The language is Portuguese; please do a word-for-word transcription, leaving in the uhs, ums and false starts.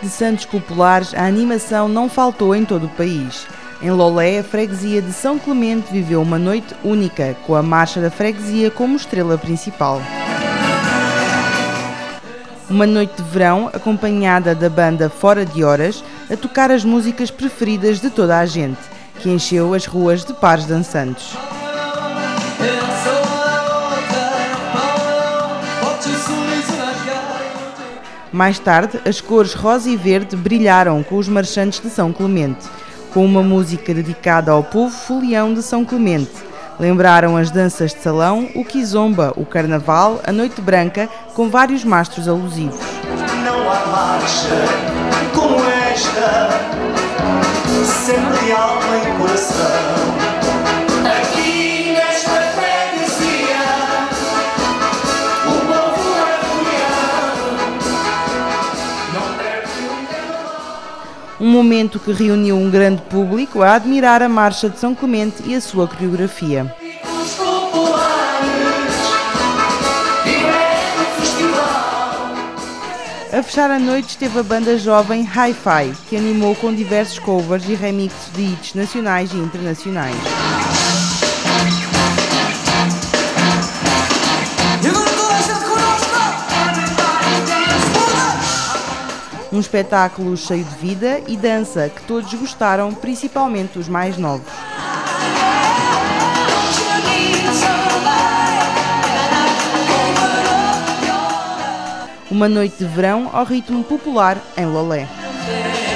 de santos populares, a animação não faltou em todo o país. Em Lolé, a freguesia de São Clemente viveu uma noite única, com a Marcha da Freguesia como estrela principal. Uma noite de verão, acompanhada da banda Fora de Horas, a tocar as músicas preferidas de toda a gente, que encheu as ruas de pares dançantes. Mais tarde, as cores rosa e verde brilharam com os marchantes de São Clemente, com uma música dedicada ao povo folião de São Clemente. Lembraram as danças de salão, o quizomba, o carnaval, a noite branca, com vários mastros alusivos. Não há marcha como esta, sempre de alma e coração. Aqui nesta freguesia, o povo é folião, não perde um carnaval. Um momento que reuniu um grande público a admirar a Marcha de São Clemente e a sua coreografia. A fechar a noite esteve a banda jovem Hi-Fi, que animou com diversos covers e remixes de hits nacionais e internacionais. Um espetáculo cheio de vida e dança que todos gostaram, principalmente os mais novos. Uma noite de verão ao ritmo popular em Lolé.